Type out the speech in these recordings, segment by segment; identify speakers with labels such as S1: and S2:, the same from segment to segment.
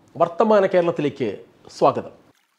S1: വർത്തമാന കേരളത്തിലേക്ക് സ്വാഗതം.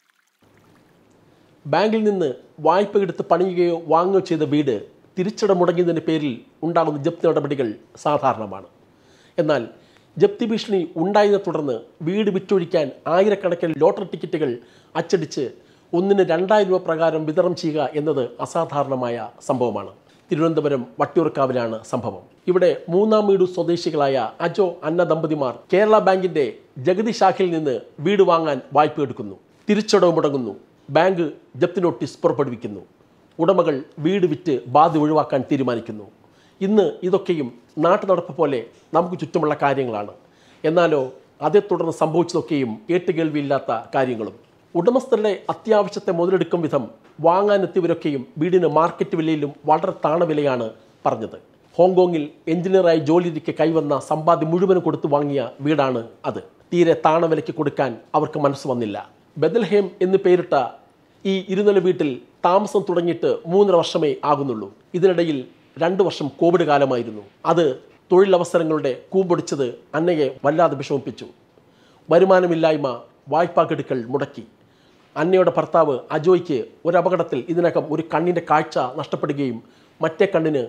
S1: ബാങ്കിൽ നിന്ന് വായ്പ എടുത്ത് പണിയുകയോ വാങ്ങുകയോ ചെയ്ത വീട് തിരിച്ചട മുടങ്ങിയതിൻ്റെ പേരിൽ ഉണ്ടാകുന്ന ജപ്തി നടപടികൾ സാധാരണമാണ്. എന്നാൽ ജപ്തി ഭീഷണി ഉണ്ടായതിനെ തുടർന്ന് വീട് വിറ്റൊഴിക്കാൻ ആയിരക്കണക്കിന് ലോട്ടറി ടിക്കറ്റുകൾ അച്ചടിച്ച് ഒന്നിന് 2000 രൂപ പ്രകാരം വിതരണം ചെയ്യുക എന്നത് അസാധാരണമായ സംഭവമാണ്. തിരുവനന്തപുരം വട്ടിയൂർക്കാവിലാണ് സംഭവം. ഇവിടെ മൂന്നാം വീട് സ്വദേശികളായ അജോ അന്ന ദമ്പതിമാർ കേരള ബാങ്കിൻ്റെ ജഗതി ശാഖയിൽ നിന്ന് വീട് വാങ്ങാൻ വായ്പ എടുക്കുന്നു. തിരിച്ചടവ് മുടങ്ങുന്നു. ബാങ്ക് ജപ്തി നോട്ടീസ് പുറപ്പെടുവിക്കുന്നു. ഉടമകൾ വീട് വിറ്റ് ബാധ്യത ഒഴിവാക്കാൻ തീരുമാനിക്കുന്നു. ഇന്ന് ഇതൊക്കെയും നാട്ടുനടപ്പ് പോലെ നമുക്ക് ചുറ്റുമുള്ള കാര്യങ്ങളാണ്. എന്നാലോ അതേ തുടർന്ന് സംഭവിച്ചതൊക്കെയും കേട്ടുകേൾവിയില്ലാത്ത കാര്യങ്ങളും. ഉടമസ്ഥരുടെ അത്യാവശ്യത്തെ മുതലെടുക്കും വിധം വാങ്ങാനെത്തിയവരൊക്കെയും വീടിന് മാർക്കറ്റ് വിലയിലും വളരെ താണ വിലയാണ് പറഞ്ഞത്. ഹോങ്കോങ്ങിൽ എഞ്ചിനീയറായി ജോലിക്ക് കൈവന്ന സമ്പാദ്യം മുഴുവനും കൊടുത്തു വാങ്ങിയ വീടാണ് അത്. തീരെ താണ വിലയ്ക്ക് കൊടുക്കാൻ അവർക്ക് മനസ്സ് വന്നില്ല. ബെതൽഹേം എന്ന് പേരിട്ട ഈ ഇരുനില വീട്ടിൽ താമസം തുടങ്ങിയിട്ട് 3.5 വർഷമേ ആകുന്നുള്ളൂ. ഇതിനിടയിൽ 2 വർഷം കോവിഡ് കാലമായിരുന്നു. അത് തൊഴിലവസരങ്ങളുടെ കൂമ്പൊടിച്ചത് അന്നയെ വല്ലാതെ വിഷമിപ്പിച്ചു. വരുമാനമില്ലായ്മ വായ്പാക്കെടുക്കൽ മുടക്കി. അന്നയുടെ ഭർത്താവ് അജോയ്ക്ക് ഒരു അപകടത്തിൽ ഇതിനകം ഒരു കണ്ണിൻ്റെ കാഴ്ച നഷ്ടപ്പെടുകയും മറ്റേ കണ്ണിന്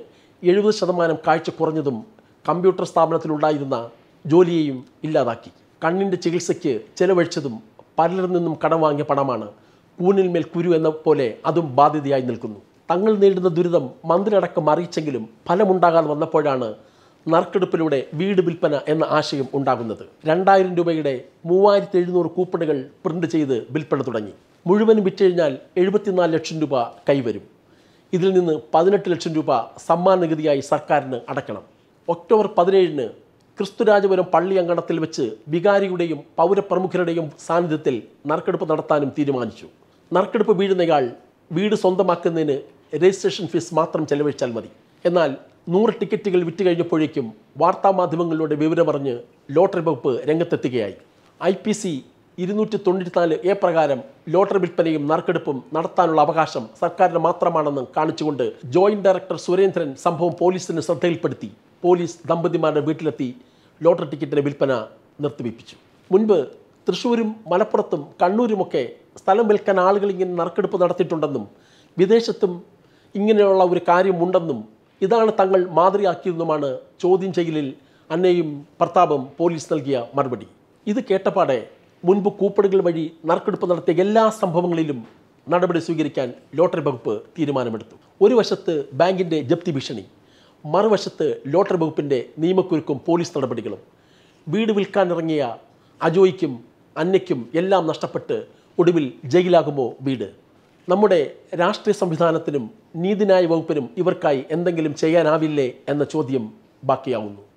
S1: 70% കാഴ്ച കുറഞ്ഞതും കമ്പ്യൂട്ടർ സ്ഥാപനത്തിലുണ്ടായിരുന്ന ജോലിയെയും ഇല്ലാതാക്കി. കണ്ണിൻ്റെ ചികിത്സയ്ക്ക് ചെലവഴിച്ചതും പലരിൽ നിന്നും കടം വാങ്ങിയ പണമാണ്. കൂനിൽ മേൽ കുരു എന്ന പോലെ അതും ബാധ്യതയായി നിൽക്കുന്നു. തങ്ങൾ നേരിടുന്ന ദുരിതം മന്ത്രിയടക്കം അറിയിച്ചെങ്കിലും ഫലമുണ്ടാകാതെ വന്നപ്പോഴാണ് നറുക്കെടുപ്പിലൂടെ വീട് വിൽപ്പന എന്ന ആശയം ഉണ്ടാകുന്നത്. 2000 രൂപയുടെ 3700 കൂപ്പണുകൾ പ്രിന്റ് ചെയ്ത് വിൽപ്പന തുടങ്ങി. മുഴുവനും വിറ്റുകഴിഞ്ഞാൽ 74 ലക്ഷം രൂപ കൈവരും. ഇതിൽ നിന്ന് 18 ലക്ഷം രൂപ സമ്മാന നികുതിയായി സർക്കാരിന് അടയ്ക്കണം. ഒക്ടോബർ 17-ന് ക്രിസ്തുരാജപുരം പള്ളി അങ്കണത്തിൽ വെച്ച് വികാരിയുടെയും പൗരപ്രമുഖരുടെയും സാന്നിധ്യത്തിൽ നറുക്കെടുപ്പ് നടത്താനും തീരുമാനിച്ചു. നറുക്കെടുപ്പ് വീഴുന്നയാൾ വീട് സ്വന്തമാക്കുന്നതിന് രജിസ്ട്രേഷൻ ഫീസ് മാത്രം ചെലവഴിച്ചാൽ മതി. എന്നാൽ 100 ടിക്കറ്റുകൾ വിറ്റ് കഴിഞ്ഞപ്പോഴേക്കും വാർത്താമാധ്യമങ്ങളിലൂടെ വിവരമറിഞ്ഞ് ലോട്ടറി വകുപ്പ് രംഗത്തെത്തുകയായി. IPC 294A പ്രകാരം ലോട്ടറി വിൽപ്പനയും നറുക്കെടുപ്പും നടത്താനുള്ള അവകാശം സർക്കാരിന് മാത്രമാണെന്ന് കാണിച്ചുകൊണ്ട് ജോയിന്റ് ഡയറക്ടർ സുരേന്ദ്രൻ സംഭവം പോലീസിന് ശ്രദ്ധയിൽപ്പെടുത്തി. പോലീസ് ദമ്പതിമാരുടെ വീട്ടിലെത്തി ലോട്ടറി ടിക്കറ്റിൻ്റെ വിൽപ്പന നിർത്തിവെപ്പിച്ചു. മുൻപ് തൃശ്ശൂരും മലപ്പുറത്തും കണ്ണൂരുമൊക്കെ സ്ഥലം വിൽക്കാൻ ആളുകൾ ഇങ്ങനെ നറുക്കെടുപ്പ് നടത്തിയിട്ടുണ്ടെന്നും വിദേശത്തും ഇങ്ങനെയുള്ള ഒരു കാര്യമുണ്ടെന്നും ഇതാണ് തങ്ങൾ മാതൃകയാക്കിയതെന്നുമാണ് ചോദ്യം ചെയ്യലിൽ അന്നയും ഭർത്താവും പോലീസ് നൽകിയ മറുപടി. ഇത് കേട്ടപാടെ മുൻപ് കൂപ്പണുകൾ വഴി നറുക്കെടുപ്പ് നടത്തിയ എല്ലാ സംഭവങ്ങളിലും നടപടി സ്വീകരിക്കാൻ ലോട്ടറി വകുപ്പ് തീരുമാനമെടുത്തു. ഒരു വശത്ത് ബാങ്കിൻ്റെ ജപ്തി ഭീഷണി, മറുവശത്ത് ലോട്ടറി വകുപ്പിൻ്റെ നിയമക്കുരുക്കും പോലീസ് നടപടികളും. വീട് വിൽക്കാനിറങ്ങിയ അജോയ്ക്കും അന്നയ്ക്കും എല്ലാം നഷ്ടപ്പെട്ട് ഒടുവിൽ ജയിലാകുമോ വീട്? നമ്മുടെ രാഷ്ട്രീയ സംവിധാനത്തിനും നീതിന്യായ വകുപ്പിനും ഇവർക്കായി എന്തെങ്കിലും ചെയ്യാനാവില്ലേ എന്ന ചോദ്യം ബാക്കിയാവുന്നു.